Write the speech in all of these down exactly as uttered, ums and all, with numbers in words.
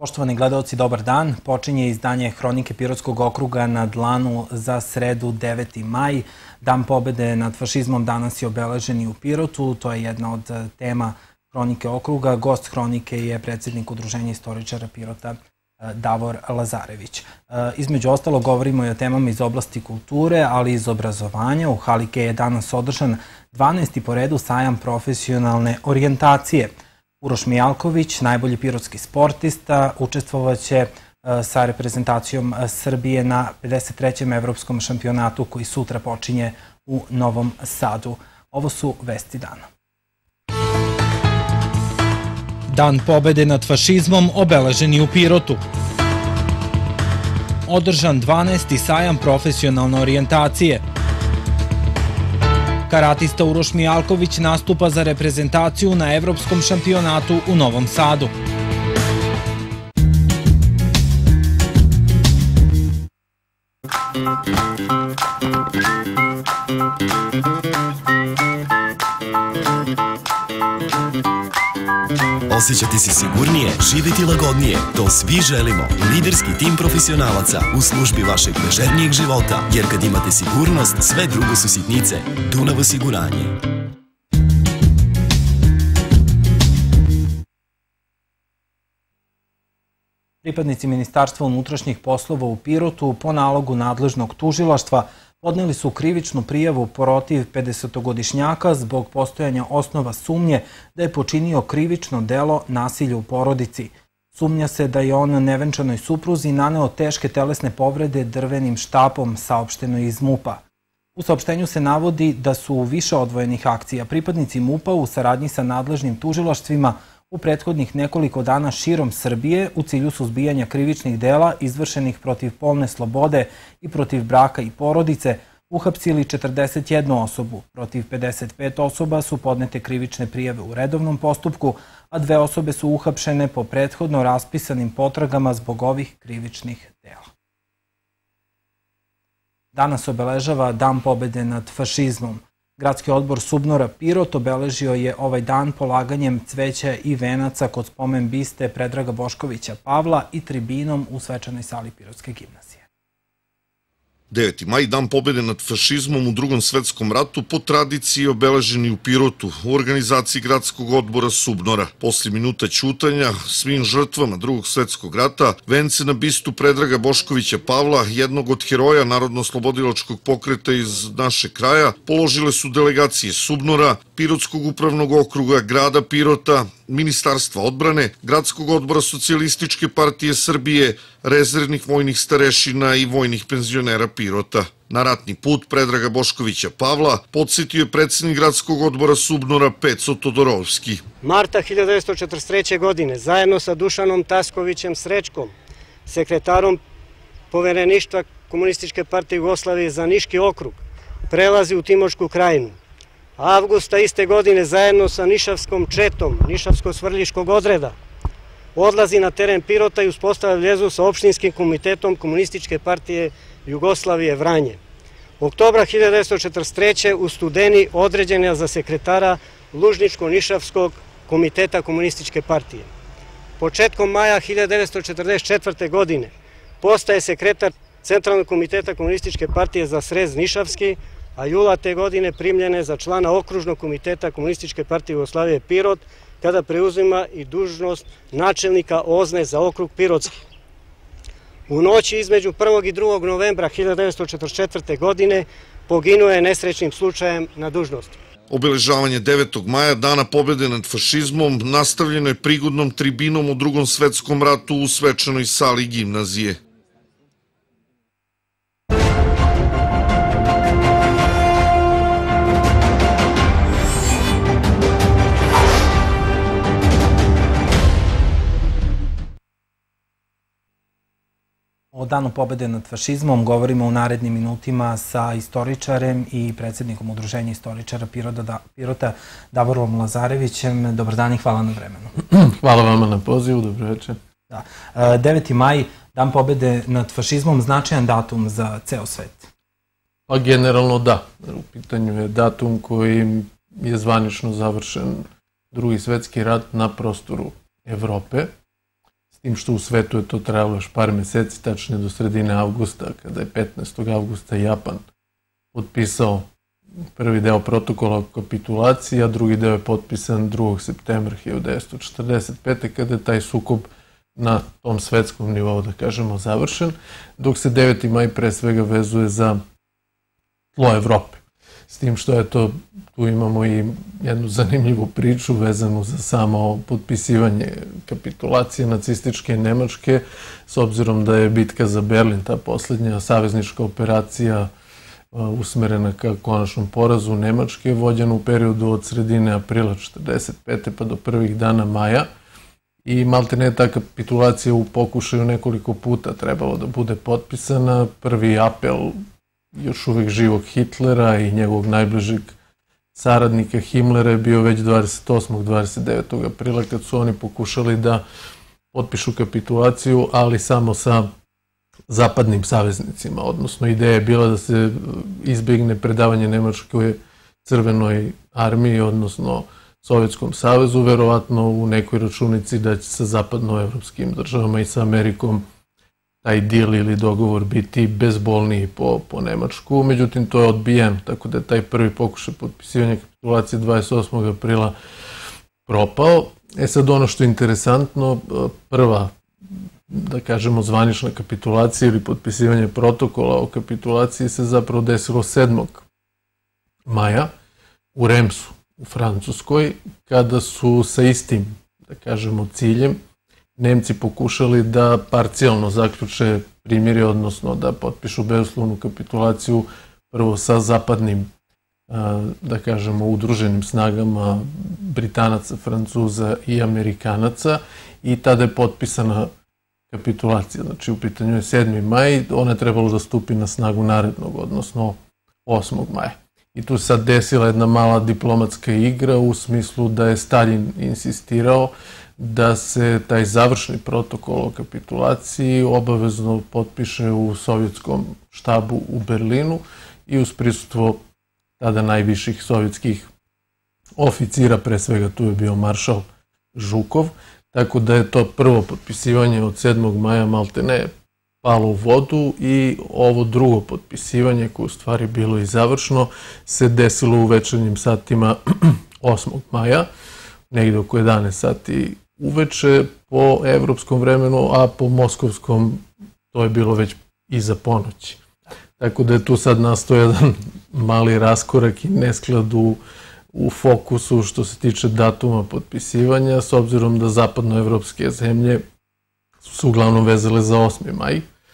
Poštovani gledaoci, dobar dan. Počinje izdanje Hronike Pirotskog okruga na dlanu za sredu deveti maj. Dan pobede nad fašizmom danas je obeležen i u Pirotu. To je jedna od tema Hronike okruga. Gost Hronike je predsjednik Udruženja istoričara Pirota Davor Lazarević. Između ostalo govorimo i o temama iz oblasti kulture, ali i iz obrazovanja. U Halike je danas održan dvanaesti po redu sajam profesionalne orijentacije. Uroš Mijalković, najbolji pirotski sportista, učestvovaće sa reprezentacijom Srbije na pedeset trećem evropskom šampionatu koji sutra počinje u Novom Sadu. Ovo su vesti dana. Dan pobede nad fašizmom obeležen je u Pirotu. Održan dvanaesti sajam profesionalne orijentacije. Karatista Uroš Mijalković nastupa za reprezentaciju na evropskom šampionatu u Novom Sadu. Osjećati se sigurnije, živjeti lagodnije. To svi želimo. Liderski tim profesionalaca u službi vašeg ležernijeg života. Jer kad imate sigurnost, sve drugo su sitnice. Dunav osiguranje. Pripadnici Ministarstva unutrašnjih poslova u Pirotu po nalogu nadležnog tužilaštva podneli su krivičnu prijavu protiv pedesetogodišnjaka zbog postojanja osnova sumnje da je počinio krivično delo nasilja u porodici. Sumnja se da je on nevenčanoj supruzi naneo teške telesne povrede drvenim štapom, saopšteno iz MUP-a. U saopštenju se navodi da su u više odvojenih akcija pripadnici MUP-a u saradnji sa nadležnim tužilaštvima u prethodnih nekoliko dana širom Srbije u cilju suzbijanja krivičnih dela izvršenih protiv polne slobode i protiv braka i porodice uhapsili četrdeset jednu osobu. Protiv pedeset pet osoba su podnete krivične prijave u redovnom postupku, a dve osobe su uhapšene po prethodno raspisanim potragama zbog ovih krivičnih dela. Danas obeležava Dan pobede nad fašizmom. Gradski odbor Subnora Pirot obeležio je ovaj dan polaganjem cveća i venaca kod spomen biste Predraga Boškovića Pavla i tribinom u svečanoj sali Pirotske gimnazije. deveti maj, Dan pobede nad fašizmom u Drugom svetskom ratu, po tradiciji obeležen i u Pirotu u organizaciji Gradskog odbora Subnora. Posle minuta ćutanja svim žrtvama Drugog svetskog rata, vence na bistu Predraga Boškovića Pavla, jednog od heroja Narodno-oslobodilačkog pokreta iz našeg kraja, položile su delegacije Subnora, Pirotskog upravnog okruga, grada Pirota, Ministarstva odbrane, Gradskog odbora Socijalističke partije Srbije, rezervnih vojnih starešina i vojnih penzionera Pirota. Na ratni put Predraga Boškovića Pavla podsjetio je predsjednik Gradskog odbora Subnora Peco Todorovski. Marta hiljadu devetsto četrdeset treće. godine zajedno sa Dušanom Taskovićem Srećkom, sekretarom Povereništva Komunističke partije Jugoslavije za Niški okrug, prelazi u Timočku krajinu. Avgusta iste godine zajedno sa Nišavskom četom Nišavsko-Svrljiškog odreda odlazi na teren Pirota i uspostavlja vezu sa opštinskim komitetom Komunističke partije Jugoslavije Vranje. Oktobra hiljadu devetsto četrdeset treće. u Studeni određen je za sekretara Lužničko-Nišavskog komiteta Komunističke partije. Početkom maja hiljadu devetsto četrdeset četvrte. godine postaje sekretar Centralnog komiteta Komunističke partije za Srez Nišavski, a jula te godine primljene za člana okružnog komiteta Komunističke partije Jugoslavije Pirot, kada preuzima i dužnost načelnika OZNE za okrug Pirotski. U noći između prvog i drugog novembra hiljadu devetsto četrdeset četvrte. godine poginuo je nesrećnim slučajem na dužnosti. Obeležavanje devetog maja, Dana pobede nad fašizmom, nastavljeno je prigodnom tribinom u Drugom svetskom ratu u svečanoj sali gimnazije. O Danu pobede nad fašizmom govorimo u narednim minutima sa istoričarem i predsjednikom Udruženja istoričara Pirota Davorom Lazarevićem. Dobar dan i hvala na vremenu. Hvala vama na pozivu, dobro večer. deveti maj, Dan pobede nad fašizmom, značajan datum za ceo svet. Pa generalno da. U pitanju je datum koji je zvanično završen Drugi svetski rat na prostoru Evrope. S tim što u svetu je to trajalo još par meseci, tačnije do sredine avgusta, kada je petnaestog avgusta Japan potpisao prvi deo protokola o kapitulaciji, a drugi deo je potpisan drugog septembra hiljadu devetsto četrdeset pete. kada je taj sukob na tom svetskom nivou, da kažemo, završen, dok se deveti maj pre svega vezuje za tlo Evrope. S tim što, eto, tu imamo i jednu zanimljivu priču vezanu za samo potpisivanje kapitulacije nacističke Nemačke, s obzirom da je bitka za Berlin, ta poslednja saveznička operacija usmerena ka konačnom porazu Nemačke, vođena u periodu od sredine aprila četrdeset pete pa do prvih dana maja. I maltene ta kapitulacija u pokušaju nekoliko puta trebalo da bude potpisana. Prvi apel još uvek živog Hitlera i njegovog najbližeg saradnika Himmlera je bio već dvadeset osmog dvadeset devetog aprila kad su oni pokušali da potpišu kapitulaciju, ali samo sa zapadnim saveznicima. Odnosno, ideja je bila da se izbjegne predavanje Nemačkoj crvenoj armiji, odnosno Sovjetskom savezu, verovatno u nekoj računici da će sa zapadnoevropskim državama i sa Amerikom taj deal ili dogovor biti bezbolniji po, po Nemačku. Međutim, to je odbijeno, tako da je taj prvi pokušaj potpisivanja kapitulacije dvadeset osmog aprila propao. E sad, ono što je interesantno, prva, da kažemo, zvanična kapitulacija ili potpisivanje protokola o kapitulaciji se zapravo desilo sedmog maja u Remsu, u Francuskoj, kada su sa istim, da kažemo, ciljem Nemci pokušali da parcijalno zaključe primirje, odnosno da potpišu bezuslovnu kapitulaciju prvo sa zapadnim, da kažemo, udruženim snagama Britanaca, Francuza i Amerikanaca, i tada je potpisana kapitulacija. Znači, u pitanju je sedmi maj, ona je trebalo da stupi na snagu narednog, odnosno osmog maja. I tu se sad desila jedna mala diplomatska igra u smislu da je Stalin insistirao da se taj završni protokol o kapitulaciji obavezno potpiše u sovjetskom štabu u Berlinu i uz prisustvo tada najviših sovjetskih oficira, pre svega tu je bio maršal Žukov, tako da je to prvo potpisivanje od sedmog maja maltene palo u vodu i ovo drugo potpisivanje, koje u stvari bilo i završno, se desilo u večernjim satima osmog maja, negde oko jedanaest sati uveče po evropskom vremenu, a po moskovskom to je bilo već iza ponoći. Tako da je tu sad nastao jedan mali raskorak i nesklad u, u fokusu što se tiče datuma potpisivanja, s obzirom da zapadnoevropske zemlje su se uglavnom vezale za osmi maj.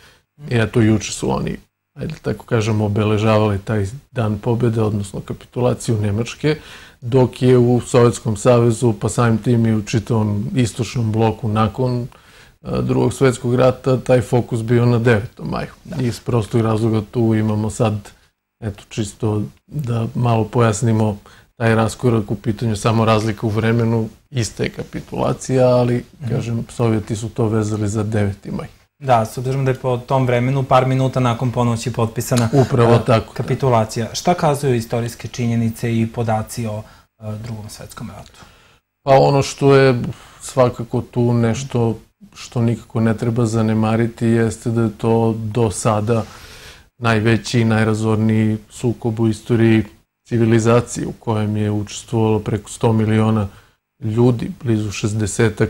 I eto, juče su oni, ajde tako kažemo, obeležavali taj dan pobjede, odnosno kapitulaciju Nemačke, dok je u Sovjetskom savezu, pa samim tim i u čitavom istočnom bloku nakon drugog svjetskog rata, taj fokus bio na devetom maju. I iz prostog razloga tu imamo sad, eto, čisto da malo pojasnimo taj raskorak u pitanju, samo razlika u vremenu, ista je kapitulacija, ali, kažem, Sovjeti su to vezali za deveti maj. Da, s obzirom da je po tom vremenu par minuta nakon ponoći potpisana kapitulacija. Šta kazuju istorijske činjenice i podaci o drugom svetskom ratu? Pa ono što je svakako tu nešto što nikako ne treba zanemariti jeste da je to do sada najveći i najrazorniji sukob u istoriji civilizacije, u kojem je učestvovalo preko sto miliona ljudi, blizu šezdesetak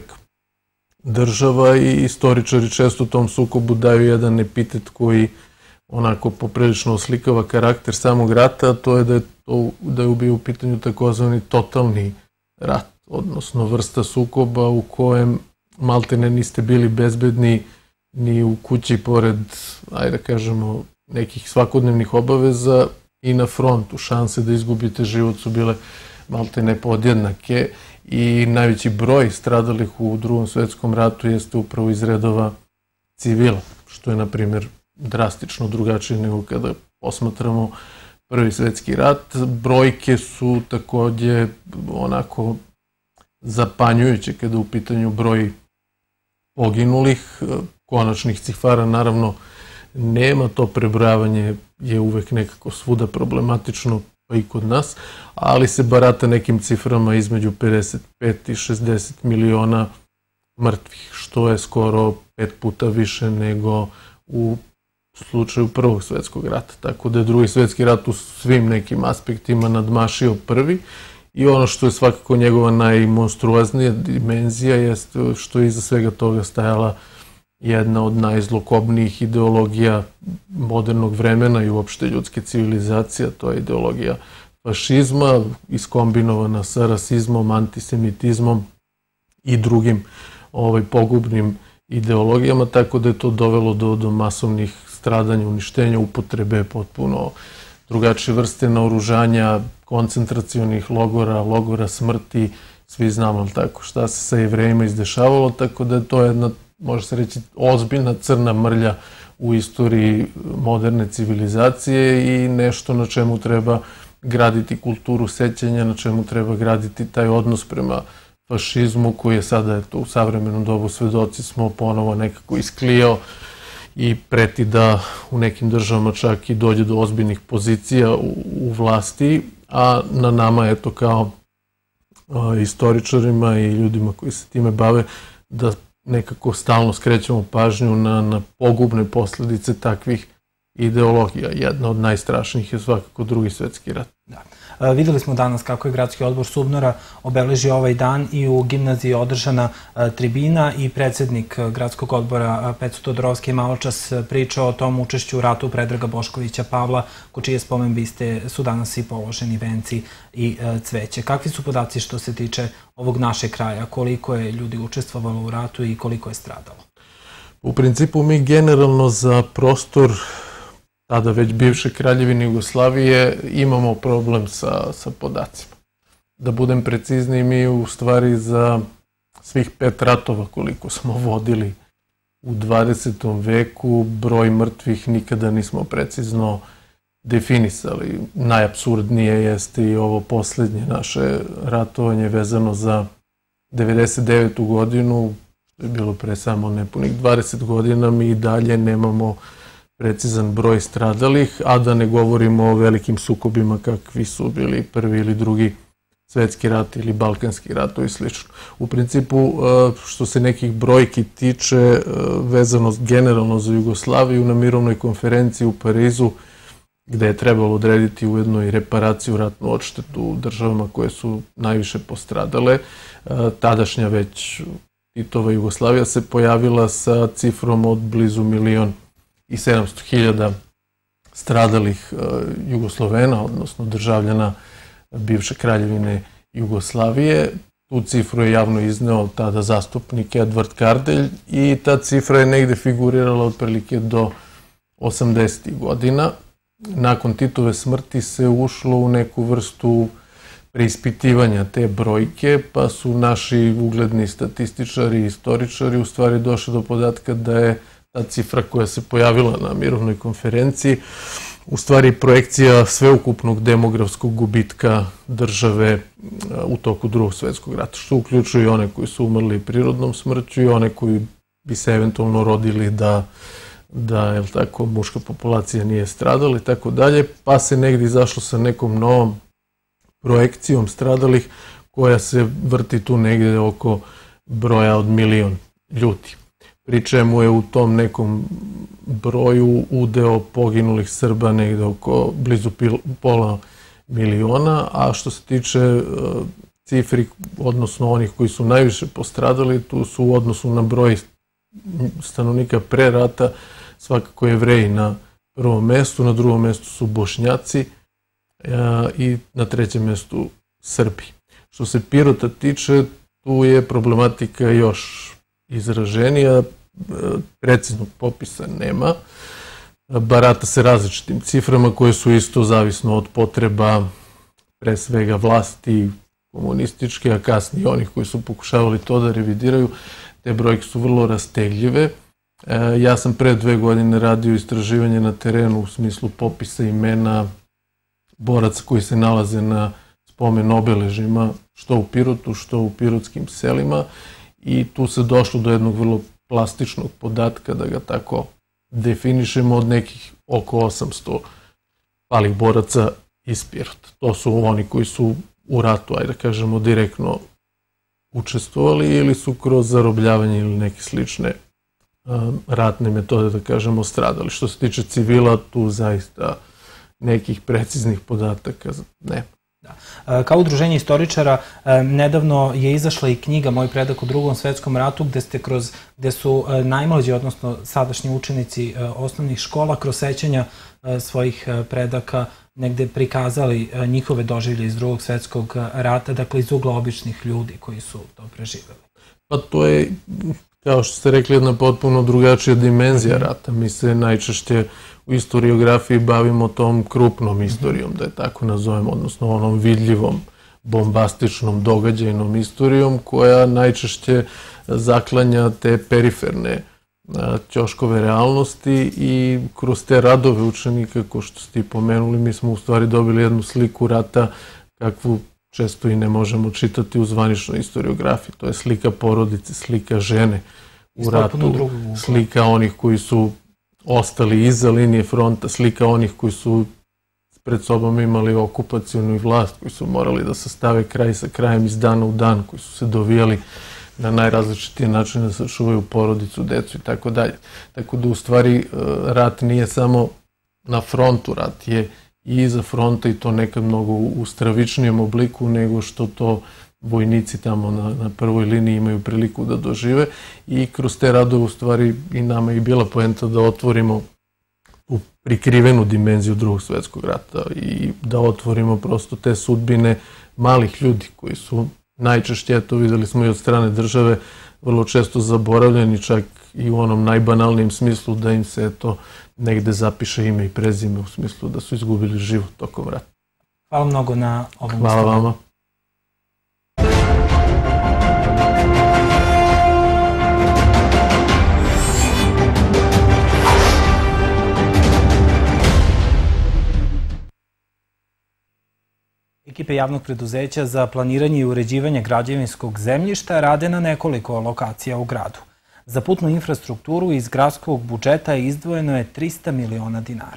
država, i istoričari često tom sukobu daju jedan epitet koji onako poprilično oslikava karakter samog rata, a to je da je, to, da je bio u pitanju takozvani totalni rat, odnosno vrsta sukoba u kojem maltene niste bili bezbedni ni u kući pored, ajde da kažemo, nekih svakodnevnih obaveza, i na frontu. Šanse da izgubite život su bile maltene podjednake i najveći broj stradalih u drugom svetskom ratu jeste upravo iz redova civila, što je, na primjer, drastično drugačije nego kada posmatramo prvi svetski rat. Brojke su takođe onako zapanjujuće kada u pitanju broj poginulih. Konačnih cifara naravno nema, to prebrojavanje je uvek nekako svuda problematično, pa i kod nas, ali se barata nekim ciframa između pedeset pet i šezdeset miliona mrtvih, što je skoro pet puta više nego u slučaju Prvog svjetskog rata. Tako da je Drugi svjetski rat u svim nekim aspektima nadmašio prvi i ono što je svakako njegova najmonstruoznija dimenzija jest što je iza svega toga stajala jedna od najzlokobnijih ideologija modernog vremena i uopšte ljudske civilizacije, to je ideologija fašizma, iskombinovana sa rasizmom, antisemitizmom i drugim ovaj, pogubnim ideologijama, tako da je to dovelo do, do masovnih stradanja, uništenja, upotrebe potpuno drugačije vrste naoružanja, koncentracionih logora, logora smrti, svi znamo tako šta se sa Jevrejima izdešavalo, tako da je to jedna, može se reći, ozbiljna crna mrlja u istoriji moderne civilizacije i nešto na čemu treba graditi kulturu sećanja, na čemu treba graditi taj odnos prema fašizmu koji je sada, eto, u savremenom dobu svedoci smo ponovo nekako isklijao i preti da u nekim državama čak i dođe do ozbiljnih pozicija u, u vlasti, a na nama, eto, kao a, istoričarima i ljudima koji se time bave, da nekako stalno skrećemo pažnju na, na pogubne posljedice takvih ideologija. Jedna od najstrašnijih je svakako Drugi svjetski rat. Da. E, videli smo danas kako je Gradski odbor Subnora obeležio ovaj dan i u gimnaziji je održana e, tribina i predsjednik Gradskog odbora Peco Todorovski je maločas pričao o tom učešću u ratu Predraga Boškovića Pavla, ko čije spomen biste su danas i položeni venci i e, cveće. Kakvi su podaci što se tiče ovog našeg kraja? Koliko je ljudi učestvovalo u ratu i koliko je stradalo? U principu mi generalno za prostor tada već bivše Kraljevine Jugoslavije imamo problem sa, sa podacima. Da budem precizniji, mi u stvari za svih pet ratova koliko smo vodili u dvadesetom veku, broj mrtvih nikada nismo precizno definisali. Najapsurdnije jeste i ovo posljednje naše ratovanje vezano za devedeset devetu godinu, što je bilo pre samo nepunih dvadeset godina, mi i dalje nemamo precizan broj stradalih, a da ne govorimo o velikim sukobima kakvi su bili Prvi ili Drugi svjetski rat ili Balkanski rat i slično. U principu, što se nekih brojki tiče, vezano generalno za Jugoslaviju, na mirovnoj konferenciji u Parizu, gde je trebalo odrediti ujedno i reparaciju, ratnu odštetu državama koje su najviše postradale, tadašnja već Titova Jugoslavija se pojavila sa cifrom od blizu milion i sedamsto hiljada stradalih Jugoslovena, odnosno državljana bivše Kraljevine Jugoslavije. Tu cifru je javno izneo tada zastupnik Edvard Kardelj i ta cifra je negde figurirala otprilike do osamdesetih godina. Nakon Titove smrti se ušlo u neku vrstu preispitivanja te brojke, pa su naši ugledni statističari i istoričari u stvari došli do podatka da je ta cifra koja se pojavila na mirovnoj konferenciji u stvari projekcija sveukupnog demografskog gubitka države u toku Drugog svjetskog rata, što uključuje i one koji su umrli prirodnom smrću i one koji bi se eventualno rodili da, da jel tako, muška populacija nije stradala i tako dalje, pa se negdje izašlo sa nekom novom projekcijom stradalih koja se vrti tu negdje oko broja od milion ljudi. Pri čemu je u tom nekom broju udeo poginulih Srba negde oko blizu pola miliona, a što se tiče cifri, odnosno onih koji su najviše postradali, tu su u odnosu na broj stanovnika pre rata svakako Jevreji na prvom mestu, na drugom mestu su Bošnjaci i na trećem mestu Srbi. Što se Pirota tiče, tu je problematika još izraženija, preciznog popisa nema, barata se različitim ciframa koje su isto zavisno od potreba pre svega vlasti komunističke, a kasnije onih koji su pokušavali to da revidiraju. Te brojke su vrlo rastegljive. Ja sam pre dve godine radio istraživanje na terenu u smislu popisa imena boraca koji se nalaze na spomen obeležima, što u Pirotu, što u pirotskim selima, i tu se došlo do jednog vrlo plastičnog podatka, da ga tako definišemo, od nekih oko osamsto palih boraca iz Pirota. To su oni koji su u ratu, ajde da kažemo, direktno učestvovali ili su kroz zarobljavanje ili neke slične ratne metode, da kažemo, stradali. Što se tiče civila, tu zaista nekih preciznih podataka nema. Kao udruženje istoričara, nedavno je izašla i knjiga Moj predak u Drugom svetskom ratu, gde ste kroz, gde su najmlađi, odnosno sadašnji učenici osnovnih škola, kroz sećanja svojih predaka negde prikazali njihove doživlje iz Drugog svetskog rata, dakle iz ugla običnih ljudi koji su to preživeli. Pa to je, kao što ste rekli, jedna potpuno drugačija dimenzija rata. Mi se najčešće u istoriografiji bavimo tom krupnom istorijom, da je tako nazovem, odnosno onom vidljivom, bombastičnom, događajnom istorijom koja najčešće zaklanja te periferne ćoškove realnosti i kroz te radove učenika, ko što ste i pomenuli, mi smo u stvari dobili jednu sliku rata kakvu često i ne možemo čitati u zvaničnoj istoriografiji. To je slika porodice, slika žene u ratu, slika onih koji su ostali iza linije fronta, slika onih koji su pred sobom imali okupacionu vlast, koji su morali da sastave kraj sa krajem iz dana u dan, koji su se dovijali na najrazličitije načine da sačuvaju porodicu, decu i tako dalje. Tako da u stvari rat nije samo na frontu, rat je i iza fronta i to nekad mnogo u stravičnijem obliku nego što to vojnici tamo na prvoj liniji imaju priliku da dožive i kroz te radove u stvari i nama je bila poenta da otvorimo u prikrivenu dimenziju Drugog svetskog rata i da otvorimo prosto te sudbine malih ljudi koji su najčešće, to videli smo i od strane države, vrlo često zaboravljeni, čak i u onom najbanalnijem smislu da im se to negde zapiše ime i prezime u smislu da su izgubili život tokom rata. Hvala mnogo na ovom Hvala vama. Ekipe javnog preduzeća za planiranje i uređivanje građevinskog zemljišta rade na nekoliko lokacija u gradu. Za putnu infrastrukturu iz gradskog budžeta izdvojeno je trista miliona dinara.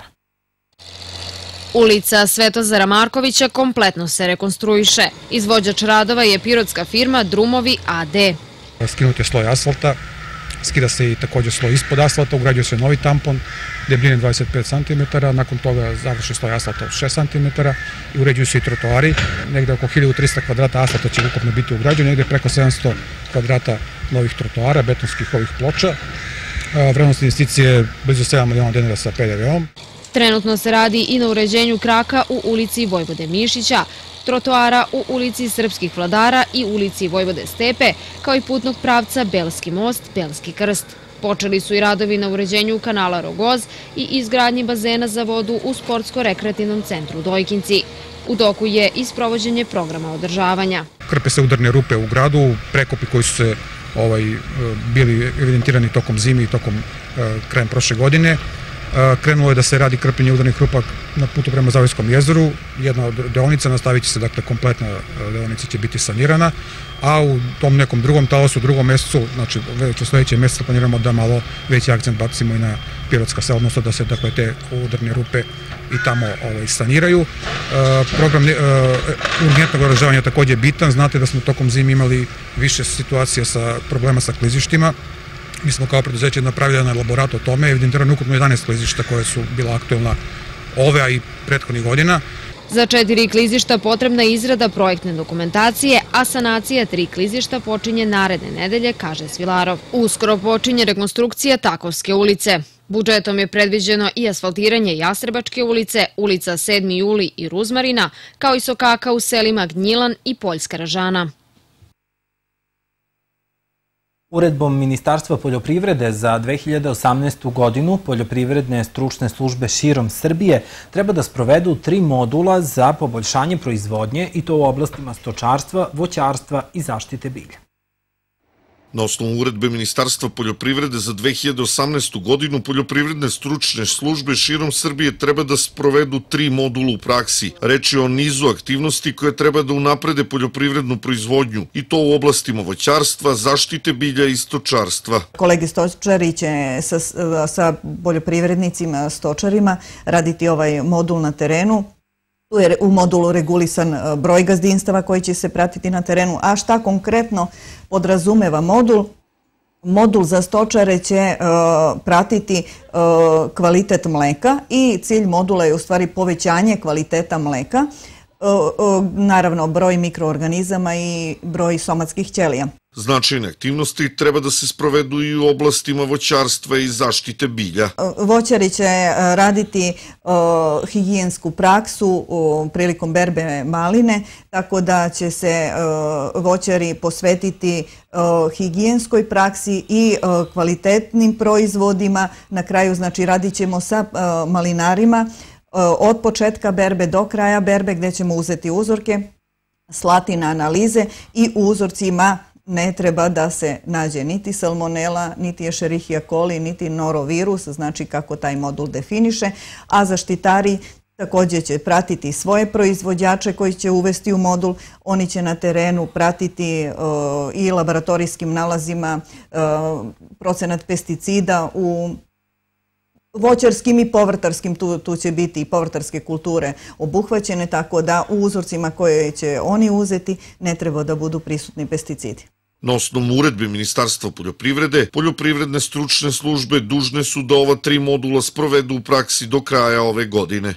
Ulica Svetozara Markovića kompletno se rekonstruiše. Izvođač radova je pirotska firma Drumovi A D. Skinut je sloj asfalta, skida se i također sloj ispod asfalta, ugrađuje se novi tampon, debljine dvadeset pet centimetara, nakon toga završi sloj asfalta od šest centimetara i uređuju se i trotoari. Negde oko hiljadu trista kvadrata asfalta će ukupno biti ugrađeno, negde preko sedamsto kvadrata novih trotoara, betonskih ovih ploča. Vrednost investicije je blizu sedam miliona dinara sa P D V-om. Trenutno se radi i na uređenju kraka u ulici Vojvode Mišića, trotoara u ulici Srpskih vladara i ulici Vojvode Stepe, kao i putnog pravca Belski most, Belski krst. Počeli su i radovi na uređenju kanala Rogoz i izgradnji bazena za vodu u sportsko-rekreativnom centru Dojkinci. U toku je i sprovođenje programa održavanja. Krpe se udarne rupe u gradu, prekopi koji su se bili evidentirani tokom zime i tokom krajem prošle godine. Krenulo je da se radi krpljenje udarnih rupa na putu prema Zavojskom jezeru. Jedna od deonica, nastavit će se, dakle, kompletna deonica će biti sanirana, a u tom nekom drugom talasu, u drugom mesecu, znači već u sledećem mesecu planiramo da malo veći akcent bacimo i na pirotska sela, odnosno da se, dakle, te udarne rupe i tamo saniraju. Program urgentnog održavanja je također bitan. Znate da smo tokom zime imali više situacija sa problema sa klizištima. Mi smo kao preduzeće napravili jedan elaborat o tome, evidentirano ukupno jedanaest klizišta koje su bila aktuelna ove, a i prethodnih godina. Za četiri klizišta potrebna je izrada projektne dokumentacije, a sanacija tri klizišta počinje naredne nedelje, kaže Svilarov. Uskoro počinje rekonstrukcija Takovske ulice. Budžetom je predviđeno i asfaltiranje Jastrebačke ulice, ulica sedmi juli i Ruzmarina, kao i sokaka u selima Gnjilan i Poljska Ražana. Uredbom Ministarstva poljoprivrede za dve hiljade osamnaestu. godinu poljoprivredne stručne službe širom Srbije treba da sprovedu tri modula za poboljšanje proizvodnje i to u oblastima stočarstva, voćarstva i zaštite bilja. Na osnovu uredbe Ministarstva poljoprivrede za dve hiljade osamnaestu. godinu poljoprivredne stručne službe širom Srbije treba da sprovedu tri modula u praksi. Reč je o nizu aktivnosti koje treba da unaprede poljoprivrednu proizvodnju i to u oblastima voćarstva, zaštite bilja i stočarstva. Kolege stočari će sa poljoprivrednicima, stočarima raditi ovaj modul na terenu Tu je u modulu regulisan broj gazdinstava koji će se pratiti na terenu. A šta konkretno podrazumeva modul? Modul za stočare će pratiti kvalitet mleka i cilj modula je u stvari povećanje kvaliteta mleka, naravno broj mikroorganizama i broj somatskih ćelija. Značajne aktivnosti treba da se sprovedu i u oblastima voćarstva i zaštite bilja. Voćari će raditi higijensku praksu prilikom berbe maline, tako da će se voćari posvetiti higijenskoj praksi i kvalitetnim proizvodima. Na kraju, znači, radit ćemo sa malinarima od početka berbe do kraja berbe, gde ćemo uzeti uzorke, slati na analize i u uzorcima ne treba da se nađe niti salmonela, niti escherichia coli, niti norovirus, znači kako taj modul definiše, a zaštitari također će pratiti svoje proizvođače koji će uvesti u modul. Oni će na terenu pratiti i laboratorijskim nalazima procenat pesticida u voćarskim i povrtarskim, tu, tu će biti i povrtarske kulture obuhvaćene, tako da u uzorcima koje će oni uzeti ne treba da budu prisutni pesticidi. Na osnovu uredbe Ministarstva poljoprivrede, poljoprivredne stručne službe dužne su da ova tri modula sprovedu u praksi do kraja ove godine.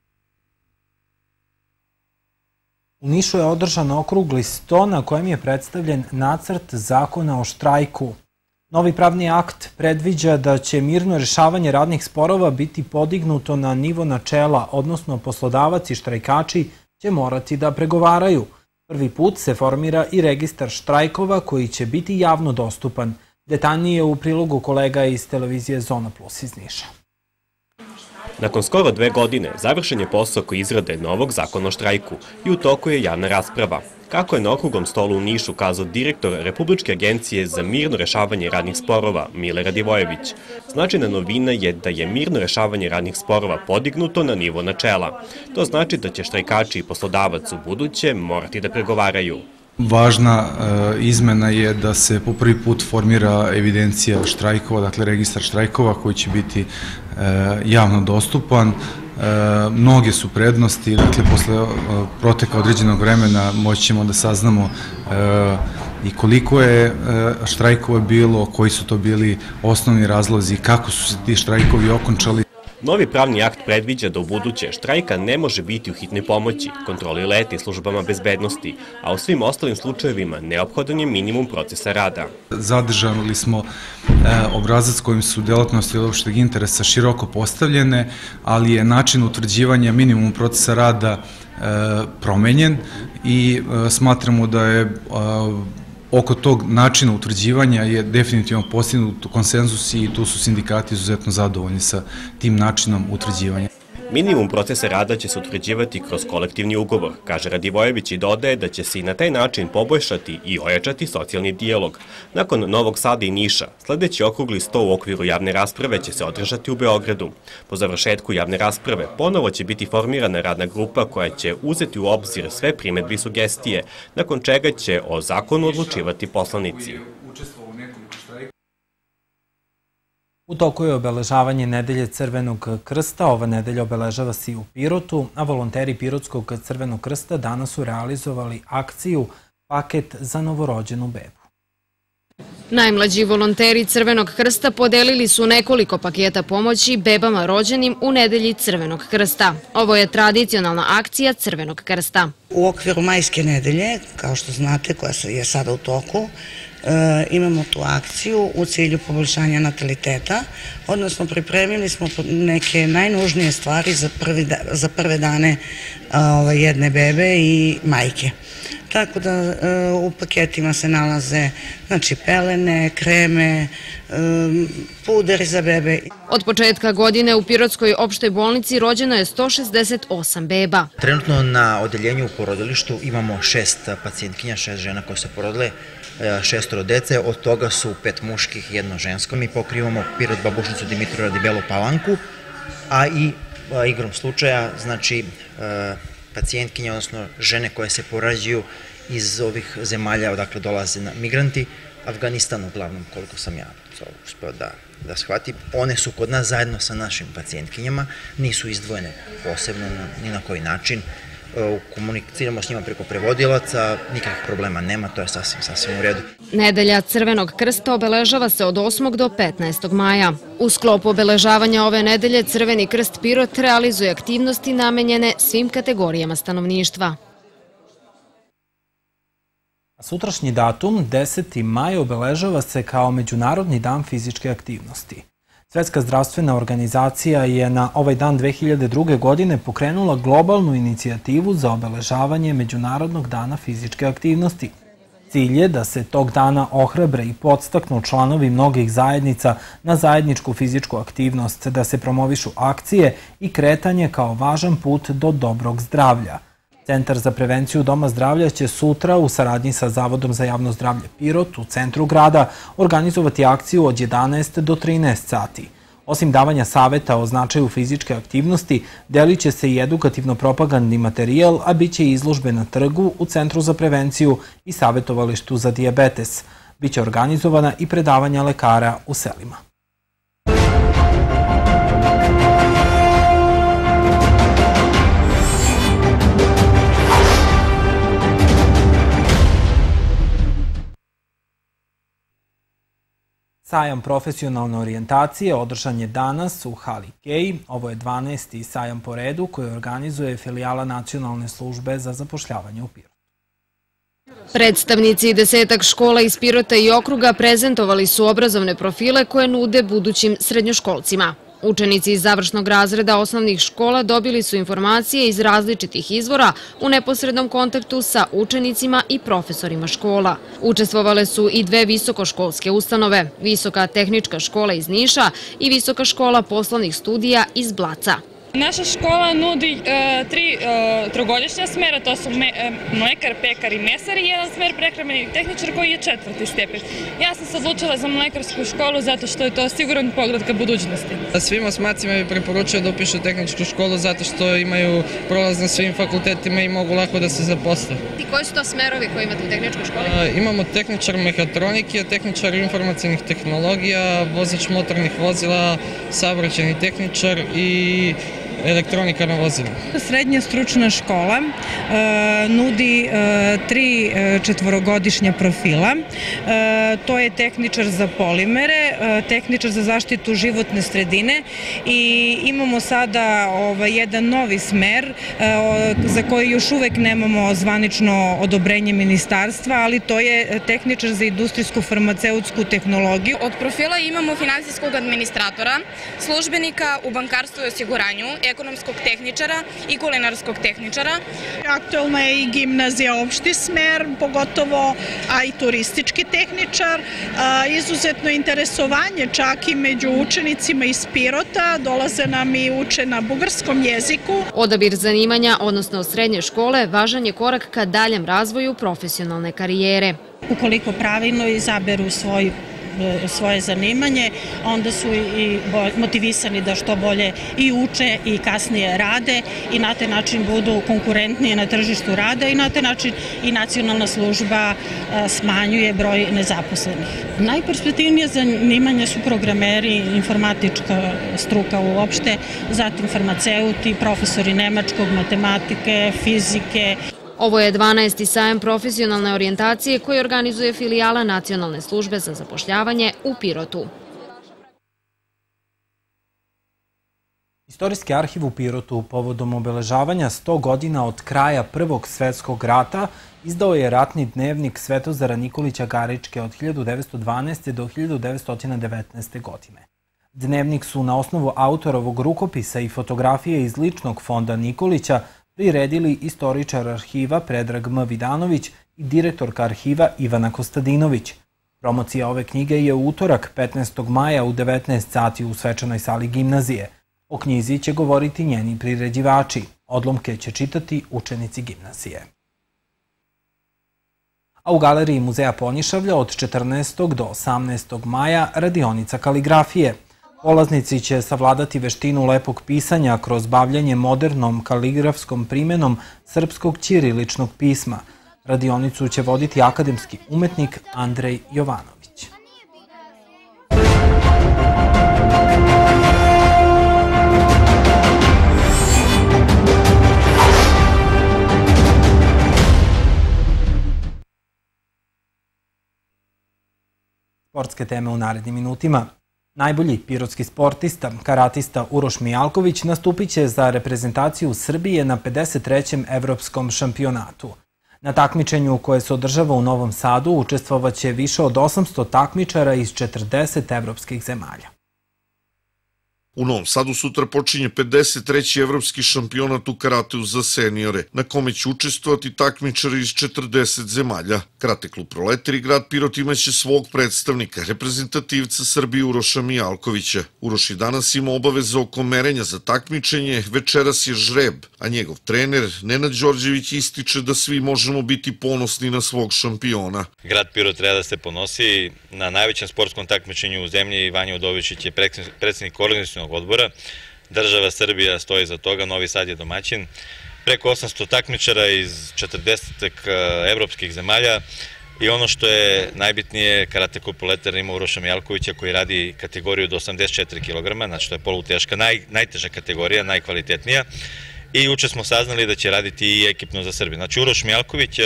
U Nišu je održan okrugli sto na kojem je predstavljen nacrt zakona o štrajku. Novi pravni akt predviđa da će mirno rešavanje radnih sporova biti podignuto na nivo načela, odnosno poslodavac i štrajkači će morati da pregovaraju. Prvi put se formira i registar štrajkova koji će biti javno dostupan. Detaljnije u prilogu kolega iz televizije Zona Plus iz Niša. Nakon skoro dve godine završen je posao oko izrade novog zakona o štrajku i u toku je javna rasprava. Kako je na okruglom stolu u Nišu kazao direktor Republičke agencije za mirno rešavanje radnih sporova Mile Radivojević, značajna novina je da je mirno rešavanje radnih sporova podignuto na nivo načela. To znači da će štrajkači i poslodavac u buduće morati da pregovaraju. Važna izmena je da se po prvi put formira evidencija štrajkova, dakle registar štrajkova koji će biti javno dostupan. Mnoge su prednosti, dakle posle proteka određenog vremena moći ćemo da saznamo i koliko je štrajkova bilo, koji su to bili osnovni razlozi, kako su se ti štrajkovi okončali. Novi pravni akt predviđa da u buduće štrajka ne može biti u hitnoj pomoći, kontroli leta i službama bezbednosti, a u svim ostalim slučajevima neophodan je minimum procesa rada. Zadržali smo obrazac kojim su delatnosti od opšteg interesa široko postavljene, ali je način utvrđivanja minimum procesa rada promenjen i smatramo da je oko tog načina utvrđivanja je definitivno postignut konsenzus i tu su sindikati izuzetno zadovoljni sa tim načinom utvrđivanja. Minimum procesa rada će se utvrđivati kroz kolektivni ugovor, kaže Radivojević i dodaje da će se i na taj način poboljšati i ojačati socijalni dijalog. Nakon Novog Sada i Niša, sledeći okrugli sto u okviru javne rasprave će se održati u Beogradu. Po završetku javne rasprave ponovo će biti formirana radna grupa koja će uzeti u obzir sve primedbe i sugestije, nakon čega će o zakonu odlučivati poslanici. U toku je obeležavanje Nedelje Crvenog krsta. Ova nedelja obeležava se i u Pirotu, a volonteri Pirotskog Crvenog krsta danas su realizovali akciju Paket za novorođenu bebu. Najmlađi volonteri Crvenog krsta podelili su nekoliko paketa pomoći bebama rođenim u Nedelji Crvenog krsta. Ovo je tradicionalna akcija Crvenog krsta. U okviru Majske nedelje, kao što znate, koja je sada u toku, imamo tu akciju u cilju poboljšanja nataliteta, odnosno pripremili smo neke najnužnije stvari za prve dane jedne bebe i majke. Tako da u paketima se nalaze znači pelene, kreme, puderi za bebe. Od početka godine u Pirotskoj opštoj bolnici rođeno je sto šezdeset osam beba. Trenutno na odeljenju u porodilištu imamo šest pacijentkinja, šest žena koje se porodile, šestoro dece, od toga su pet muških, jedno žensko. Mi pokrivamo Pirot, Babušnicu, Dimitrovgrad i Belu Palanku, a i igrom slučaja, znači pacijentkinje, odnosno žene koje se porađuju iz ovih zemalja odakle dolaze migranti, Afganistan uglavnom, koliko sam ja uspeo da da shvati, one su kod nas zajedno sa našim pacijentkinjama, nisu izdvojene posebno ni na koji način, komuniciramo s njima preko prevodilaca, nikakvih problema nema, to je sasvim, sasvim u redu. Nedelja Crvenog krsta obeležava se od osmog do petnaestog maja. U sklopu obeležavanja ove nedelje Crveni krst Pirot realizuje aktivnosti namenjene svim kategorijama stanovništva. Sutrašnji datum, deseti maj, obeležava se kao Međunarodni dan fizičke aktivnosti. Svetska zdravstvena organizacija je na ovaj dan dve hiljade druge. godine pokrenula globalnu inicijativu za obeležavanje Međunarodnog dana fizičke aktivnosti. Cilj je da se tog dana ohrabre i podstaknu članovi mnogih zajednica na zajedničku fizičku aktivnost, da se promovišu akcije i kretanje kao važan put do dobrog zdravlja. Centar za prevenciju Doma zdravlja će sutra u saradnji sa Zavodom za javno zdravlje Pirot u centru grada organizovati akciju od jedanaest do trinaest sati. Osim davanja saveta o značaju fizičke aktivnosti, delit će se i edukativno-propagandni materijal, a bit će i izložbe na trgu u Centru za prevenciju i savjetovalištu za dijabetes. Biće organizovana i predavanja lekara u selima. Sajam profesionalne orijentacije održan je danas u hali Kej. Ovo je dvanaesti sajam po redu koji organizuje filijala Nacionalne službe za zapošljavanje u Pirotu. Predstavnici desetak škola iz Pirota i okruga prezentovali su obrazovne profile koje nude budućim srednjoškolcima. Učenici iz završnog razreda osnovnih škola dobili su informacije iz različitih izvora u neposrednom kontaktu sa učenicima i profesorima škola. Učestvovale su i dve visokoškolske ustanove, Visoka tehnička škola iz Niša i Visoka škola poslovnih studija iz Blaca. Naša škola nudi tri trogodišnja smera, to su mlekar, pekar i mesar i jedan smer prehrambeni tehničar koji je četvrti stepen. Ja sam se odlučila za mlekarsku školu zato što je to siguran pogled ka budućnosti. Svim osmacima bih preporučio da upišu tehničku školu zato što imaju prolaz na svim fakultetima i mogu lako da se zaposle. I koji su to smerovi koji imate u tehničkoj školi? Imamo tehničar mehatronike, tehničar informacijnih tehnologija, vozač motornih vozila, saobraćajni tehničar i elektronika na vozilu. Srednja stručna škola nudi tri četvorogodišnja profila. To je tehničar za polimere, tehničar za zaštitu životne sredine i imamo sada jedan novi smer za koji još uvek nemamo zvanično odobrenje ministarstva, ali to je tehničar za industrijsku farmaceutsku tehnologiju. Od profila imamo finansijskog administratora, službenika u bankarstvu i osiguranju, ekonomskog tehničara i kulinarskog tehničara. Aktualna je i gimnazija opšti smer, pogotovo a i turistički tehničar. Izuzetno interesovanje čak i među učenicima iz Pirota, dolaze nam i uče na bugarskom jeziku. Odabir zanimanja, odnosno srednje škole, važan je korak ka daljem razvoju profesionalne karijere. Ukoliko pravilno izaberu svoj svoje zanimanje, onda su i motivisani da što bolje i uče i kasnije rade i na taj način budu konkurentnije na tržištu rada i na taj način i nacionalna služba smanjuje broj nezaposlenih. Najperspektivnije zanimanja su programeri, informatička struka uopšte, zatim farmaceuti, profesori nemačkog, matematike, fizike. Ovo je dvanaesti sajam profesionalne orijentacije koji organizuje filijala Nacionalne službe za zapošljavanje u Pirotu. Istorijski arhiv u Pirotu povodom obeležavanja sto godina od kraja Prvog svetskog rata izdao je ratni dnevnik Svetozara Nikolića Garičke od hiljadu devetsto dvanaeste. do hiljadu devetsto devetnaeste. godine. Dnevnik su na osnovu autorovog rukopisa i fotografije iz ličnog fonda Nikolića priredili istoričar arhiva Predrag M. Vidanović i direktorka arhiva Ivana Kostadinović. Promocija ove knjige je u utorak petnaestog maja u devetnaest sati u svečanoj sali gimnazije. O knjizi će govoriti njeni priređivači. Odlomke će čitati učenici gimnazije. A u galeriji Muzeja Ponjišavlja od četrnaestog do osamnaestog maja radionica kaligrafije. Polaznici će savladati veštinu lepog pisanja kroz bavljanje modernom kaligrafskom primjenom srpskog ćiriličnog pisma. Radionicu će voditi akademski umetnik Andrej Jovanović. Sportske teme u narednim minutima. Najbolji pirotski sportista, karatista Uroš Mijalković, nastupit će za reprezentaciju Srbije na pedeset trećem evropskom šampionatu. Na takmičenju koje se održava u Novom Sadu učestvovaće više od osamsto takmičara iz četrdeset evropskih zemalja. U Novom Sadu sutra počinje pedeset treći evropski šampionat u karateu za seniore, na kome će učestvovati takmičari iz četrdeset zemalja. Karate klub Proletar i grad Pirot imaće svog predstavnika, reprezentativca Srbije Uroša Mijalkovića. Uroš je danas ima obaveze oko merenja za takmičenje, večeras je žreb, a njegov trener Nenad Đorđević ističe da svi možemo biti ponosni na svog šampiona. Grad Pirot treba da se ponosi na najvećem sportskom takmičenju u zemlji. Vanja Udovičić je predsednik organizacionog odbora. Država Srbija stoji za toga, Novi Sad je domaćin. Preko osamsto takmičara iz četrdeset evropskih zemalja i ono što je najbitnije, Karate klub Proletar ima Uroša Mijalkovića koji radi kategoriju do osamdeset četiri kilograma, znači to je poluteška, naj, najteža kategorija, najkvalitetnija. I juče smo saznali da će raditi i ekipno za Srbiju. Znači Uroš Mijalković,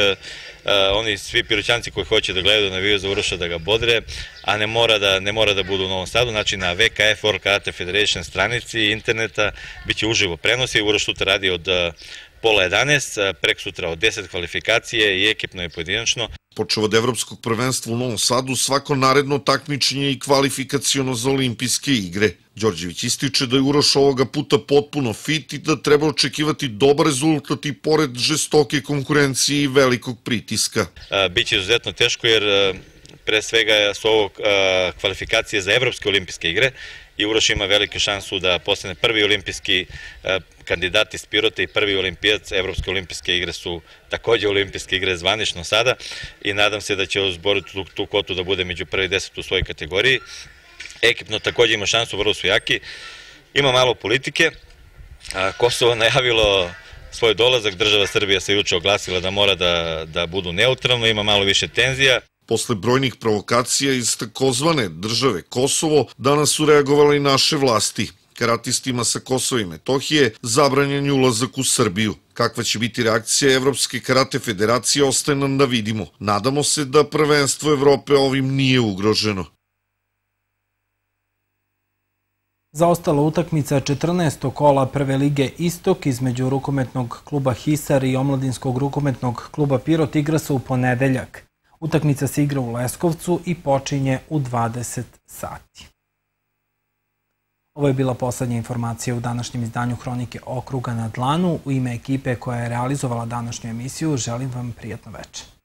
oni svi piroćanci koji hoće da gledaju da naviju za Uroša da ga bodre, a ne mora da, ne mora da budu u Novom Sadu, znači na V K F World Karate Federation stranici interneta biće uživo prenosi. Uroš sutra radi od pola jedanaest, prek sutra od deset kvalifikacije i ekipno i pojedinačno. Počeo od evropskog prvenstva u Novom Sadu, svako naredno takmičenje i kvalifikaciono za olimpijske igre. Đorđević ističe da je Uroš ovoga puta potpuno fit i da treba očekivati dobar rezultat i pored žestoke konkurencije i velikog pritiska. Biće izuzetno teško jer pre svega su ovo kvalifikacije za evropske olimpijske igre i Uroš ima veliku šansu da postane prvi olimpijski kandidat iz Pirota i prvi olimpijac. Evropske olimpijske igre su takođe olimpijske igre zvanično sada i nadam se da će uzboriti tu, tu kvotu da bude među prvi deset u svojoj kategoriji. Ekipno takođe ima šansu, vrlo su jaki. Ima malo politike. Kosovo najavilo svoj dolazak, država Srbija se juče oglasila da mora da, da budu neutralno, ima malo više tenzija. Posle brojnih provokacija iz takozvane države Kosovo, danas su reagovali i naše vlasti. Karatistima sa Kosova i Metohije zabranjen je ulazak u Srbiju. Kakva će biti reakcija Evropske karate federacije ostaje nam da vidimo. Nadamo se da prvenstvo Evrope ovim nije ugroženo. Zaostala utakmica četrnaestog kola Prve lige Istok između rukometnog kluba Hisar i omladinskog rukometnog kluba Pirot igra se u ponedeljak. Utakmica se igra u Leskovcu i počinje u dvadeset sati. Ovo je bila poslednja informacija u današnjem izdanju Hronike okruga na dlanu. U ime ekipe koja je realizovala današnju emisiju želim vam prijatno večer.